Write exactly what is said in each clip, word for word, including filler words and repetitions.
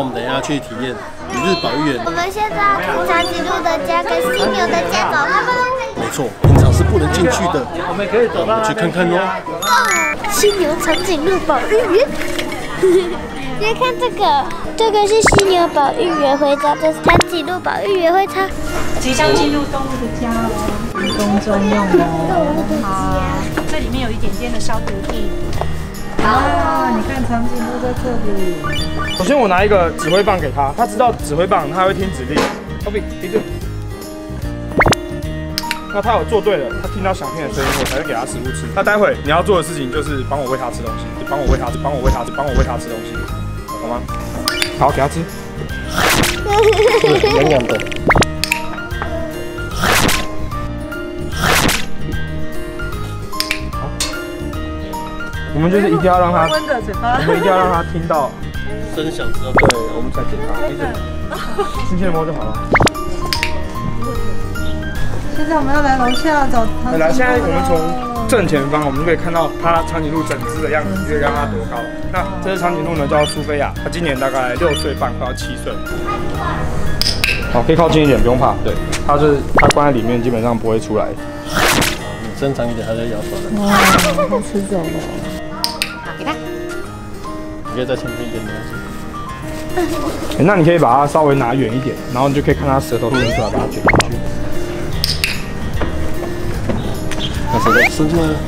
我们等一下去体验一日保育园。 我们现在要看长颈鹿的家跟犀牛的家，走吧。 没错，平常是不能进去的。我们可以走，我们去看看哦。 犀牛长颈鹿保育园。来看这个，这个是犀牛保育员徽章，这是长颈鹿保育员徽章。 即将进入动物的家哦，公众用哦。好，这里面有一点点的消毒液。啊，你看长颈鹿在这里。 首先我拿一个指挥棒给他，他知道指挥棒，他会听指令。Toby， 闭嘴。那他有做对了，他听到响片的声音，我才会给他食物吃。那待会你要做的事情就是帮我喂他吃东西，帮我喂他吃，帮我喂他吃，帮我喂他吃东西，好吗？好，给他吃。 痒痒的。 我们就是一定要让他， 温的嘴巴， 我们一定要让他听到声响之后， 对，我们才给他。闭嘴，轻轻的摸就好了。 现在我们要来楼下找长颈鹿。 来，现在我们从正前方，我们就可以看到它长颈鹿整只的样子，就可以看它多高。那这只长颈鹿呢，叫苏菲亚，它今年大概六岁半，快要七岁。好，可以靠近一点，不用怕。对，它是它关在里面，基本上不会出来。 你伸长一点，它在摇头。 哇，它吃走了。 好，给它。 你可以再轻轻一点，没关系。 欸、那你可以把它稍微拿远一点，然后你就可以看它舌头伸出来，把它卷进去。 把舌头伸出来了。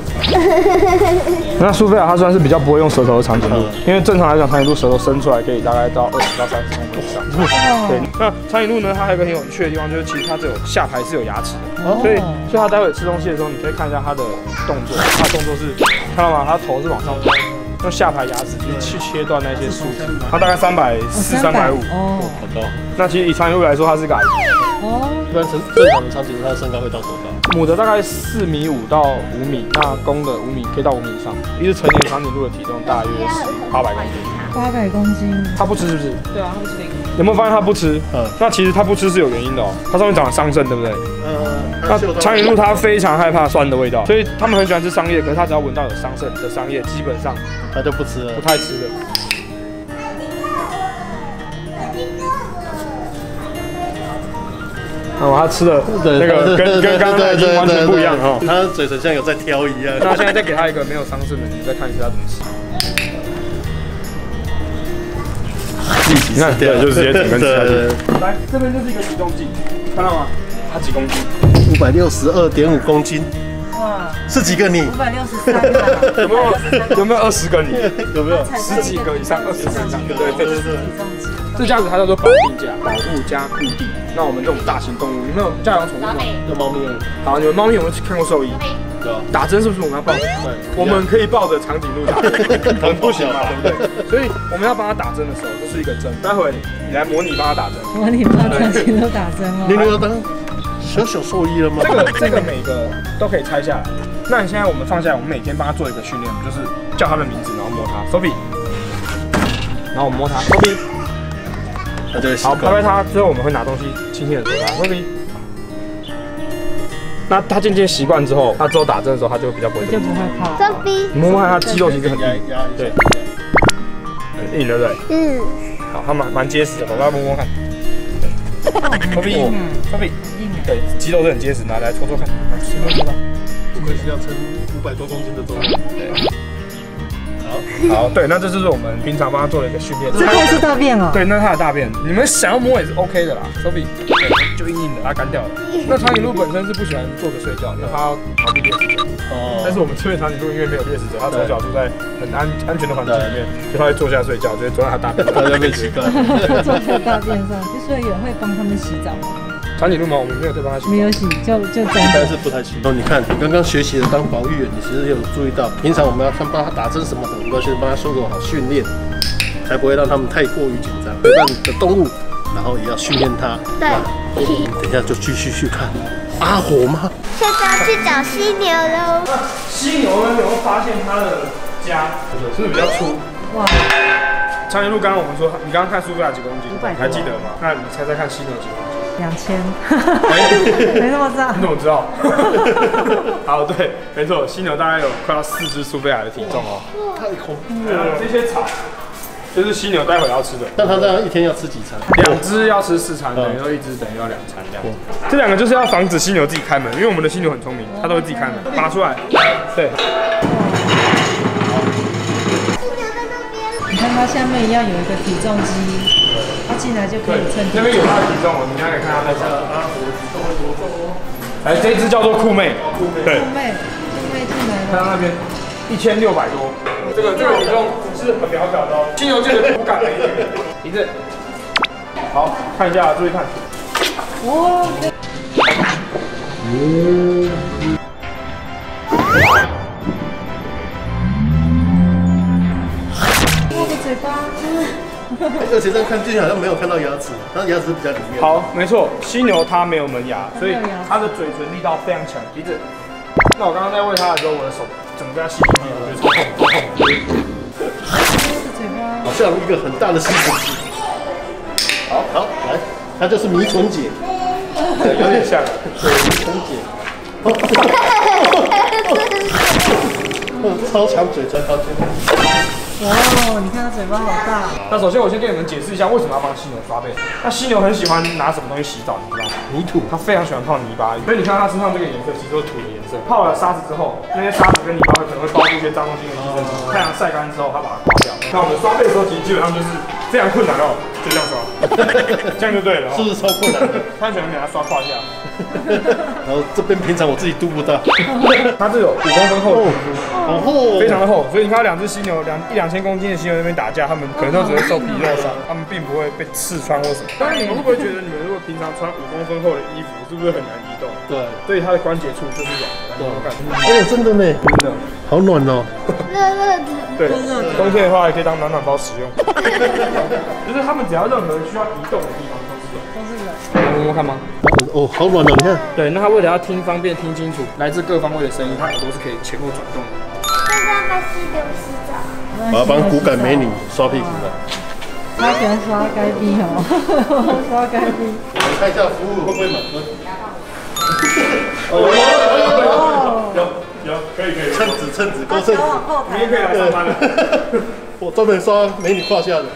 那苏菲亚它算是比较不会用舌头的长颈鹿，因为正常来讲，长颈鹿舌头伸出来可以大概到二十到三十公分以上。对，那长颈鹿呢，它还有一个很有趣的地方，就是其实它只有下排是有牙齿的，所以所以它待会吃东西的时候，你可以看一下它的动作，它的动作是看到吗？它头是往上推，用下排牙齿去切断那些树枝。它大概三百四、三百五， 哦， 好高。 那其实以长颈鹿来说，它是个矮。 哦， 一般正正常的长颈鹿，它的身高会到多高？ 母的大概四米五到五米，那公的五米可以到五米以上。一只成年长颈鹿的体重大约是八百公斤。 八百公斤。 它不吃是不是？ 对啊，它不吃零。 有没有发现它不吃？ 嗯， 那其实它不吃是有原因的哦，它上面长了桑葚，对不对？ 呃， 那长颈鹿它非常害怕酸的味道，所以它们很喜欢吃桑叶，可是它只要闻到有桑葚的桑叶，基本上它就不吃了， 不太吃的。哦，它吃的那个跟跟刚刚已经完全不一样哈， 它嘴唇像有在挑一样。 那现在再给它一个没有桑葚的，你再看一下它怎么吃。你看，对，就直接整根吃下去。来，这边就是一个体重计，看到吗？它几公斤？ 五百六十二点五公斤。 哇， 是几个你？ 五百六十三。 有没有？有没有二十个你？ 有没有？ 十几个以上，二十个以上。对对对对。 体重计。 这架子它叫做保定架，保护加固定。那我们这种大型动物，你们有家养宠物吗？ 有猫咪。 好，你们猫咪有没有看过兽医？有。打针是不是我们要抱着？对，我们可以抱着长颈鹿打针，很不行嘛，对不对？所以我们要帮它打针的时候，这是一个针。待会你来模拟帮它打针。 模拟帮长颈鹿打针哦。 你有当小小兽医了吗？ 这个这个每个都可以拆下来。那你现在我们放下来，我们每天帮它做一个训练，就是叫它的名字，然后摸它 ，Sophie， 然后我们摸它 ，Sophie。好，拍拍它之后，我们会拿东西轻轻的啄它 ，Sophie。那它渐渐习惯之后，它之后打针的时候，它就比较不会就不会怕。 Sophie， 你摸摸看，它肌肉其实很硬，对，很硬，对不对？嗯。好，它蛮蛮结实的，宝宝摸摸看。Sophie，Sophie，对，肌肉是很结实，拿来搓搓看，搓搓看。 不愧是要称五百多公斤的重量。对。 好，对，那这就是我们平常帮他做的一个训练。 这块是大便哦。 对，那是它的大便，你们想要摸也是 OK 的啦。Sophie， 就硬硬的，它干掉了。那长颈鹿本身是不喜欢坐着睡觉，因为它要逃避猎食者。哦。但是我们这边长颈鹿因为没有猎食者，它从小住在很安安全的环境里面，所以它会坐下睡觉，就会坐在它大便上。 它就被习惯。 坐在大便上，所以有人会帮他们洗澡吗？ 长颈鹿吗？我们没有在帮它洗。 没有洗，就就真的是不太洗。哦，你看，你刚刚学习的当保育员，你其实有注意到，平常我们要看帮它打针什么的，我们都先帮它受过好训练，才不会让它们太过于紧张。陪伴你的动物，然后也要训练它。 对。 等一下就继续去看阿火吗？ 现在要去找犀牛喽。 犀牛呢？有没有发现它的家是不是比较粗？哇！长颈鹿刚刚我们说，你刚刚看苏菲亚几公斤？你还记得吗？那你猜猜看犀牛几公斤？ 两千，没那么大。 你怎么知道？好，对，没错，犀牛大概有快要四只苏菲亚的体重哦。 太恐怖了！ 这些草， 就是犀牛待会要吃的。 但它这样一天要吃几餐？ 两只要吃四餐，等于说一只等于要两餐这样。这两个就是要防止犀牛自己开门，因为我们的犀牛很聪明，它都会自己开门，拔出来。对。 你看它下面一样有一个体重机，它进来就可以称体重。 那边有它的体重哦，你刚才看它在这。哎，这只叫做酷妹。对。 酷妹，酷妹进来了。 看到那边。一千六百多，这个这个体重是很渺小的哦。犀牛界的骨感美女，鼻子。好，看一下，注意看。哇！嗯。 我的嘴巴。 而且这样看进去好像没有看到牙齿，它牙齿比较里面。 好，没错，犀牛它没有门牙，所以它的嘴唇力道非常强。鼻子。那我刚刚在喂它的时候，我的手整个要吸进去，我觉得超痛，超痛。 好像一个很大的吸尘器。好，好，来，它就是迷唇姐， 对，有点像， 对，迷唇姐。超强嘴唇，超强。 哇，你看它嘴巴好大。 那首先我先跟你们解释一下为什么要帮犀牛刷背。那犀牛很喜欢拿什么东西洗澡，你知道吗？ 泥土。它非常喜欢泡泥巴，所以你看它身上这个颜色其实都是土的颜色。泡了沙子之后，那些沙子跟泥巴会可能会包住一些脏东西跟寄生虫。太阳晒干之后，它把它刮掉。那我们刷背的时候，其实基本上就是非常困难哦，就这样刷，这样就对了。 是不是超困难的？ 他喜欢给它刷胯下。 然后这边平常我自己嘟不到， 它这有五公分厚的皮肤， 哦， 非常的厚，所以你看到两只犀牛，两一两千公斤的犀牛在那边打架，它们可能都只会受皮肉伤，它们并不会被刺穿或什么。当然，你们会不会觉得你们如果平常穿五公分厚的衣服，是不是很难移动？ 对， 所以它的关节处就是软的，我感觉。 哎，真的呢，真的好暖哦， 热热的。 对，冬天的话也可以当暖暖包使用。就是他们只要任何需要移动的地方都是软，都是软。摸摸看吗？ 哦，好暖哦，你看。 对，那它为了要听方便听清楚来自各方位的声音，它耳朵是可以前后转动的。 现在在溪流洗澡。 我要帮骨感美女刷屁股了。 他喜欢刷该逼哦，刷该逼。 我们看一下服务会不会满分？ 哦，有有，可以可以。 称子称子，够称子。 明天可以来上班了。 我专门刷美女胯下的。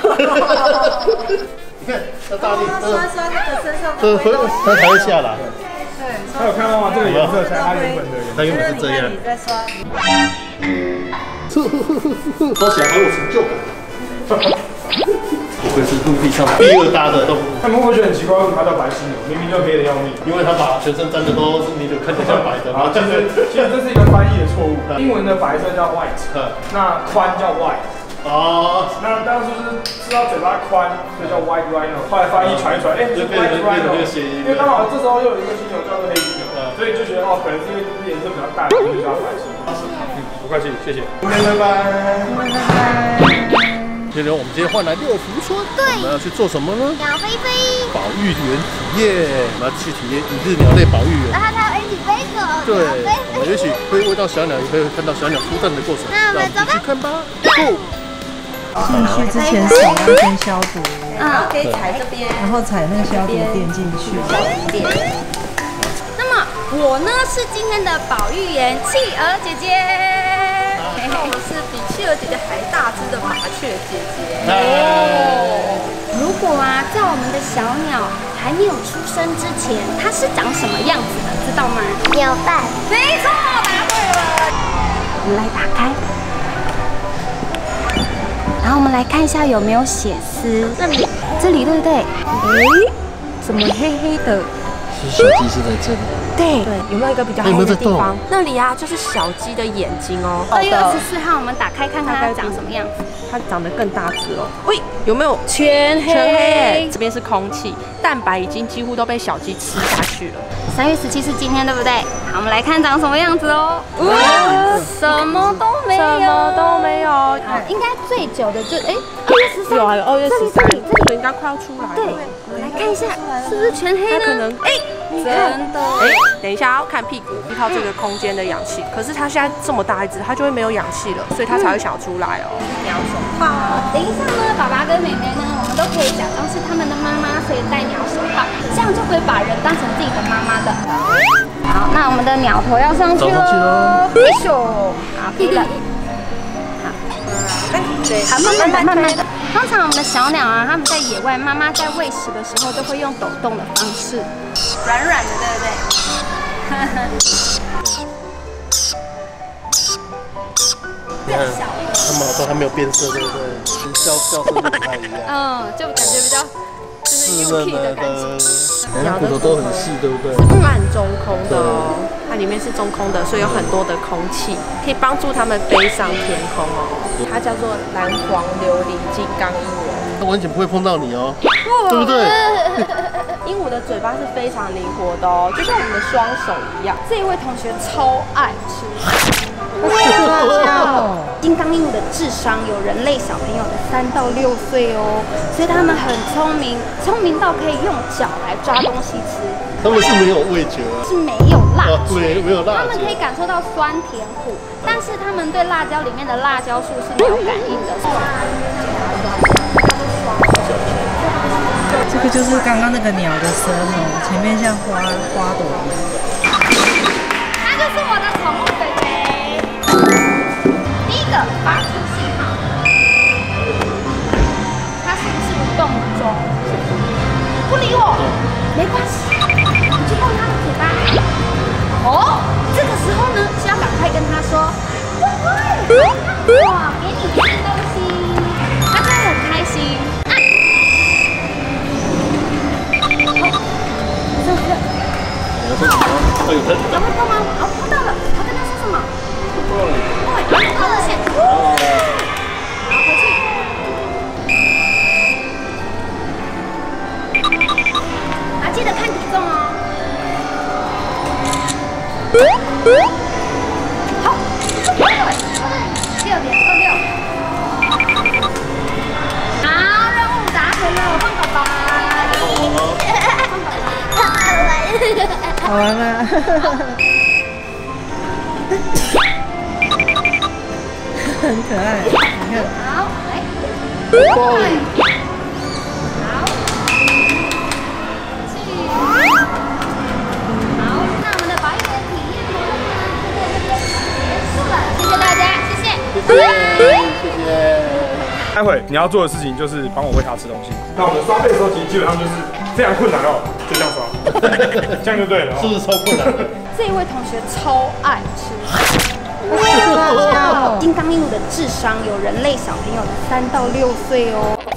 你看，要大力， 刷刷那个身上这回它才会下来。 对， 还有看到吗？这个颜色才它原本的颜色。 它原本是这样。 你在刷。 刷起来好有成就感。不愧是陆地上第二大的动物。 他们会不会觉得很奇怪，为什么它叫白犀牛？明明就黑的要命。 因为它把全身沾的都是泥土，看起来像白的。 啊，其实其实这是一个翻译的错误。英文的白色叫 white， 那宽叫 white。哦，那当初是吃到嘴巴宽，所以叫 white rhino。后来翻译传一传，哎，是 white rhino。因为刚好这时候又有一个犀牛叫做黑犀牛，所以就觉得哦，可能是因为这只颜色比较淡，就叫白犀牛。不客气，谢谢。拜拜。 拜拜。 接着我们今天换来六福村， 对， 我们要去做什么呢？ 鸟飞飞， 保育员体验，我们要去体验一日鸟类保育员。 然后它有一起飞狗， 对，我们也许会喂到小鸟，也会看到小鸟出蛋的过程。 那我们走吧， 去看吧。Go。 进去之前手要先消毒， 嗯， 可以踩这边， 然后踩那个消毒垫进去。 点。 那么我呢是今天的保育员企鹅姐姐， 嘿嘿，我是比企鹅姐姐还大只的麻雀姐姐。 哦，如果啊在我们的小鸟还没有出生之前，它是长什么样子的，知道吗？鸟蛋。没错，答对了。我们来打开。然后我们来看一下有没有血丝，这里，这里对不对？诶，怎么黑黑的？ 小鸡是在这里。 对对，有没有一个比较黑的地方？那里啊，就是小鸡的眼睛哦。 二月二十四号，我们打开看看它长什么样子。 它长得更大只了。喂，有没有全黑？全黑。这边是空气，蛋白已经几乎都被小鸡吃下去了。 三月十七是今天，对不对？好，我们来看长什么样子哦。哇，什么都没有， 什么都没有。 好，应该最久的就哎，二月十三， 有啊，有二月十三， 这里这个应该快要出来了。 对，我们来看一下，是不是全黑呢？ 它可能哎，真的。 哎，等一下要看屁股，依靠这个空间的氧气。可是它现在这么大一只，它就会没有氧气了，所以它才会想要出来哦。鸟手套。 等一下呢，爸爸跟妹妹呢，我们都可以假装是他们的妈妈，所以戴鸟手套，这样就可以把人当成自己的妈妈的。好，那我们的鸟头要上去喽，咻，好，可以了。好， 对，好，慢慢慢慢的。通常我们的小鸟啊，它们在野外，妈妈在喂食的时候，都会用抖动的方式，软软的，对不对？ 你看，它们好像还没有变色，对不对？叫叫声就不太一样。 嗯，就感觉比较就是幼气的感觉。 鸟的骨头都很细，对不对？ 是半中空的哦，它里面是中空的，所以有很多的空气，可以帮助它们飞上天空哦。它叫做蓝黄琉璃金刚鹦鹉， 它完全不会碰到你哦，对不对？ 鹦鹉的嘴巴是非常灵活的哦，就像我们的双手一样。这一位同学超爱吃。金刚鹦鹉的智商有人类小朋友的三到六岁哦，所以它们很聪明，聪明到可以用脚来抓东西吃。 它们是没有味觉啊， 是没有辣觉， 对，没有辣觉。 它们可以感受到酸甜苦，但是它们对辣椒里面的辣椒素是没有感应的。 这个就是刚刚那个鸟的舌头，前面像花花朵一样。 它就是我的宠物北北。第一个发出信号，它是不是不动中？不理我，没关系，你去碰它的嘴巴。哦，这个时候呢是要赶快跟它说，乖乖，哇，给你吃东西，它就会很开心。啊，好，上来了。 哎呦，它它会动吗？哦，碰到了，它跟它说什么？对，好危险。好，回去。啊，记得看体重哦。好，六点二六。好，任务达成了，换宝宝。 好玩吗？很可爱，你看。 好，来，对，好，去，好，那我们的保育员体验活动呢，就到这边结束了，谢谢大家，谢谢， 谢谢，谢谢。 待会你要做的事情就是帮我喂它吃东西。那我们刷背的时候，其实基本上就是非常困难哦，就这样刷，这样就对了、哦， 是不是超困难的？ 这一位同学超爱吃。 金刚鹦鹉的智商有人类小朋友的三到六岁哦。